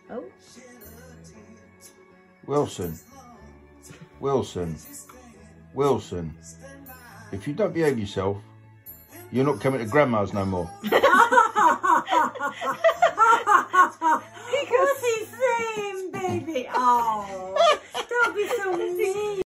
Oh. Wilson. Wilson. Wilson. If you don't behave yourself, you're not coming to Grandma's no more. What's he saying, baby? Oh.